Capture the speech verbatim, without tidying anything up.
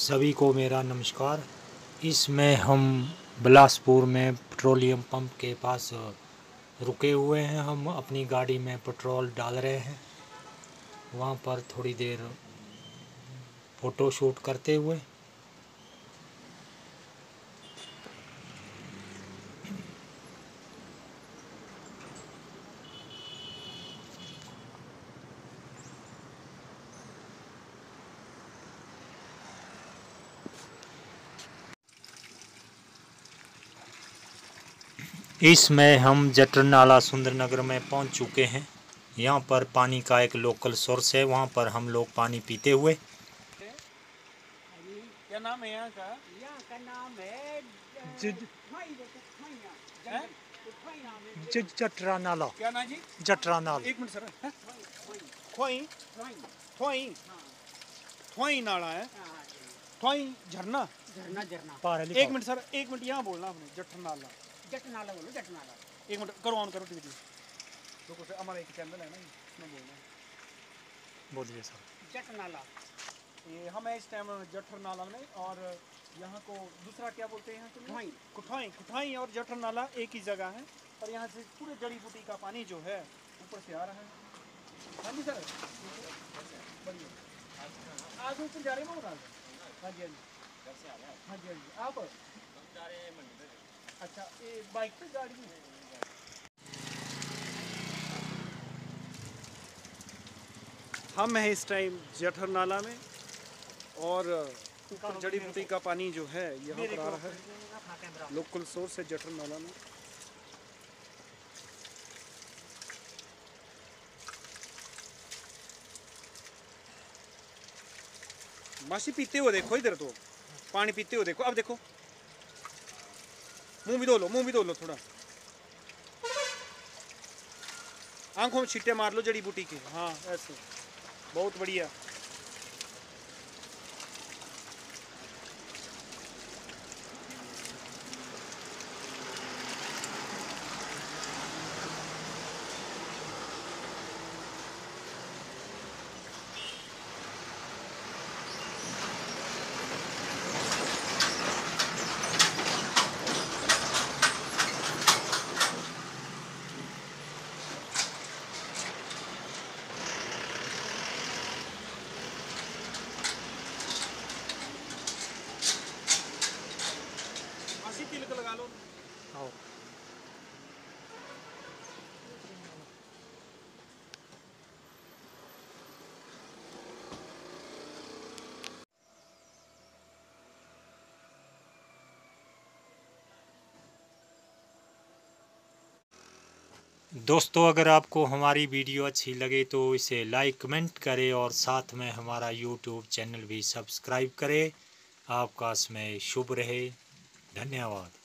सभी को मेरा नमस्कार। इसमें हम बिलासपुर में पेट्रोलियम पंप के पास रुके हुए हैं। हम अपनी गाड़ी में पेट्रोल डाल रहे हैं। वहाँ पर थोड़ी देर फ़ोटो शूट करते हुए इसमें हम जटर नाला सुंदरनगर में पहुंच चुके हैं। यहाँ पर पानी का एक लोकल सोर्स है, वहाँ पर हम लोग पानी पीते हुए। क्या नाम है यहाँ का? यहाँ का नाम है जटरा नाला। क्या नाम जी? जटरा नाला। एक मिनट सर। खोई खोई खोई नाला है। खोई झरना झरना झरना एक मिनट सर, एक मिनट यहाँ बोलना आपने। जटर नाला जट नाला बोलो, जट नाला। एक मिनट करो, ऑन करो टीवी। देखो सर, हमारा एक चैनल है ना, इसमें बोलना। बोलिए सर। जट नाला, ये हम है इस टाइम जठर नाला में, और यहाँ को दूसरा क्या बोलते हैं यहाँ कुठाई कुठाई कुठाई और जठर नाला एक ही जगह है। और यहाँ से पूरे जड़ी बूटी का पानी जो है ऊपर से आ रहा है। हाँ जी सर, बढ़िया। आज ऊपर जा रहे हैं ना? हाँ जी हाँ जी हाँ जी हाँ जी। आप अच्छा, ये बाइक पे गाड़ी में? हम हैं इस टाइम जठर नाला में, और ऊपर जड़ी बूटी का पानी जो है यहाँ पर आ रहा है। लोकल सोर्स है जठर नाला में। मासी पीते हुए देखो, इधर तो पानी पीते हुए देखो। अब देखो, मुंह भी धो लो, मुंह भी धो लो थोड़ा। आंखों में छींटे मार लो जड़ी बूटी के। हाँ ऐसे, बहुत बढ़िया। मासी तिलक लगा लो। आओ। दोस्तों, अगर आपको हमारी वीडियो अच्छी लगे तो इसे लाइक कमेंट करें और साथ में हमारा यूट्यूब चैनल भी सब्सक्राइब करें। आपका समय शुभ रहे। धन्यवाद।